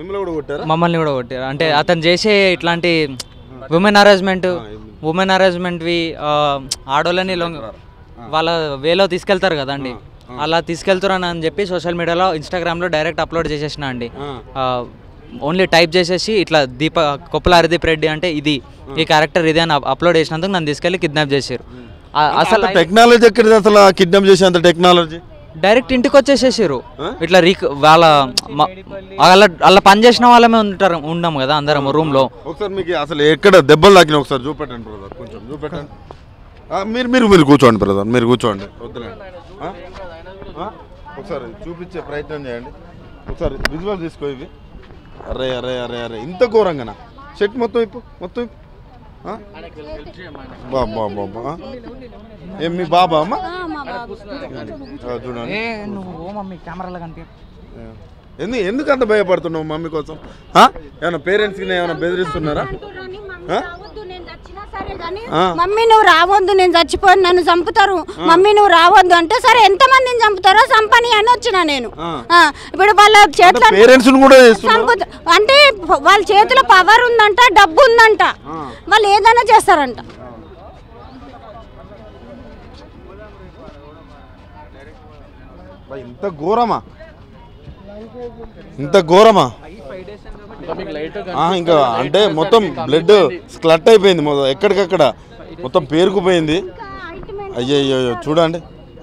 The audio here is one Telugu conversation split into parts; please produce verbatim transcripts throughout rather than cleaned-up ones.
మమ్మల్ని కూడా కొట్టారు. అంటే అతను చేసే ఇట్లాంటి ఉమెన్ హరాస్మెంట్ ఉమెన్ హరాస్మెంట్వి ఆడోళ్ళని వాళ్ళ వేలో తీసుకెళ్తారు కదండి, అలా తీసుకెళ్తారని అని చెప్పి సోషల్ మీడియాలో ఇన్స్టాగ్రామ్లో డైరెక్ట్ అప్లోడ్ చేసేసిన అండి. ఓన్లీ టైప్ చేసేసి ఇట్లా దీప కొప్పల హరిదీప్ రెడ్డి అంటే ఇది ఈ క్యారెక్టర్ ఇది అని అప్లోడ్ చేసినందుకు నన్ను తీసుకెళ్ళి కిడ్నాప్ చేశారు. అసలు టెక్నాలజీ ఎక్కడ అసలు కిడ్నాప్ చేసేంత టెక్నాలజీ డైరెక్ట్ ఇంటికి వచ్చేసేసారు. ఇట్లా రీక్ వాళ్ళ వాళ్ళ వాళ్ళ పని చేసిన వాళ్ళమే ఉంటారు ఉన్నాం కదా అందరం రూమ్ లో. ఒకసారి మీకు అసలు ఎక్కడ దెబ్బలు తాకిన ఒకసారి చూపెట్టండి బ్రదర్, కొంచెం చూపెట్టండి. మీరు మీరు మీరు కూర్చోండి బ్రదర్, మీరు కూర్చోండి, వద్దులేండి. ఒకసారి చూపించే ప్రయత్నం చేయండి, ఒకసారి విజువల్ తీసుకో ఇవి. అరే అరే అరే అరే ఇంత ఘోరంగానా? షర్ట్ మొత్తం ఇప్పు, మొత్తం ఇప్పు. బాబా బాబా ఏం మీ బాబా అమ్మ చూడండి. ఎందుకు ఎందుకు అంత భయపడుతున్నావు మమ్మీ కోసం? ఏమైనా పేరెంట్స్కి ఏమైనా బెదిరిస్తున్నారా? మమ్మీ నువ్వు రావద్దు, నేను చచ్చిపోను, నన్ను చంపుతారు, మమ్మీ నువ్వు రావద్దు అంటే సరే ఎంత మందిని చంపుతారో చంపని అని వచ్చిన నేను. ఇప్పుడు వాళ్ళ చేతిలో అంటే వాళ్ళ చేతిలో పవర్ ఉందంట, డబ్బు ఉందంట, వాళ్ళు ఏదైనా చేస్తారంట. ఇంత ఘోరమా, ఇంత ఘోరమా? ఇంకా అంటే మొత్తం బ్లడ్ స్క్లట్ అయిపోయింది, మొత్తం ఎక్కడికక్కడ మొత్తం పేరుకుపోయింది. అయ్యో చూడండి.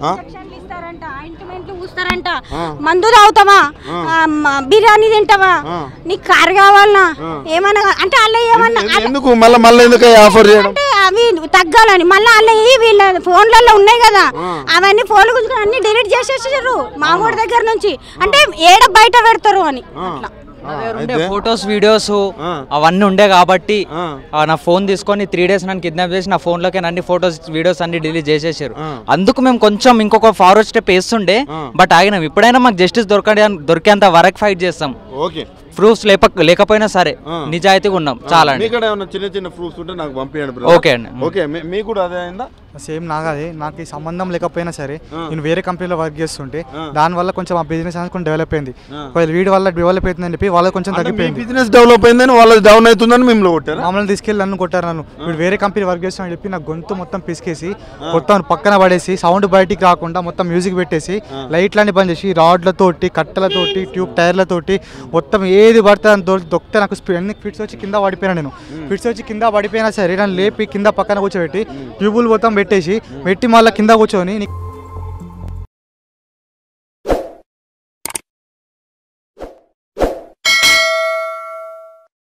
మందు తాగుతావా, బిర్యానీ తింటావా, నీకు కారు కావాలనా, ఏమన్నా అంటే అలా ఏమన్నా ఎందుకు మళ్ళీ మళ్ళీ ఎందుకు ఆఫర్ చేయడం అంటే అవి తగ్గాలని మళ్ళీ అలా వీళ్ళ ఫోన్లలో ఉన్నాయి కదా, అవన్నీ ఫోన్లు గుంజుకొని అన్ని డిలీట్ చేసేసారు మా ఊరి దగ్గర నుంచి. అంటే ఏడ బయట పెడతారు అని అట్లా ఫొటోస్ వీడియోస్ అవన్నీ ఉండే కాబట్టి నా ఫోన్ తీసుకొని త్రీ డేస్ నన్ను కిడ్నాప్ చేసి నా ఫోన్ లోకి అన్ని ఫొటోస్ వీడియోస్ అన్ని డిలీట్ చేసేసారు. అందుకు మేము కొంచెం ఇంకొక ఫార్వర్డ్ స్టెప్ వేస్తుండే, బట్ ఆగినాం. ఇప్పుడైనా మాకు జస్టిస్ దొరకడే దొరికేంత వరకు ఫైట్ చేస్తాం. ప్రూఫ్స్ లేకపోయినా సరే నిజాయితీగా ఉన్నాం చాలా. చిన్న చిన్న ప్రూఫ్స్ ఉంటే నాకు పంపించండి. ఓకే అండి. ఓకే మీకు కూడా అదే అయిందా? సేమ్ నాగదే, నాకు ఈ సంబంధం లేకపోయినా సరే నేను వేరే కంపెనీలో వర్క్ చేస్తుంటే దానివల్ల కొంచెం ఆ బిజినెస్ అనేది కొంచెం డెవలప్ అయింది. వీడి వల్ల డెవలప్ అవుతుందని చెప్పి వాళ్ళకి కొంచెం తగ్గిపోయింది. బిజినెస్ డెవలప్ అయిందని వాళ్ళకి డౌన్ అవుతుందని మేము కొట్టారు. మమ్మల్ని తీసుకెళ్ళి నన్ను కొట్టారు. నన్ను వీడు వేరే కంపెనీ వర్క్ చేస్తామని చెప్పి నా గొంతు మొత్తం పిసికేసి మొత్తం పక్కన పడేసి సౌండ్ బయటికి రాకుండా మొత్తం మ్యూజిక్ పెట్టేసి లైట్లన్నీ బంద్ చేసి రాడ్లతోటి కట్టెలతోటి ట్యూబ్ టైర్లతోటి మొత్తం ఏది పడితే దాని దొక్కితే నాకు ఎన్ని ఫిట్స్ వచ్చి కింద పడిపోయినా. నేను ఫిట్స్ వచ్చి కింద పడిపోయినా సరే నన్ను లేపి కింద పక్కన కూర్చోబెట్టి ట్యూబులు మొత్తం పెట్టేసి పెట్టి మళ్ళీ కింద కూర్చొని